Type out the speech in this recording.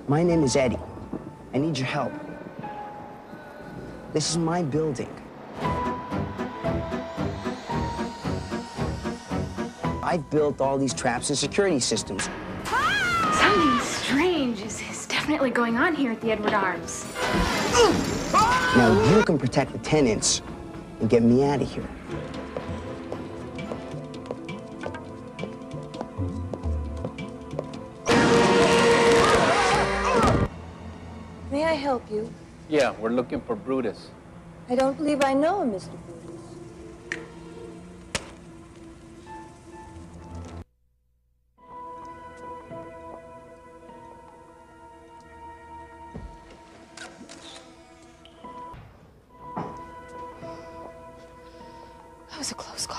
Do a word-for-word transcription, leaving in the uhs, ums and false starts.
My name is Eddie. I need your help. This is my building. I've built all these traps and security systems. Something strange is, is definitely going on here at the Edward Arms. Now you can protect the tenants and get me out of here. May I help you? Yeah, we're looking for Brutus. I don't believe I know him, Mister Brutus. That was a close call.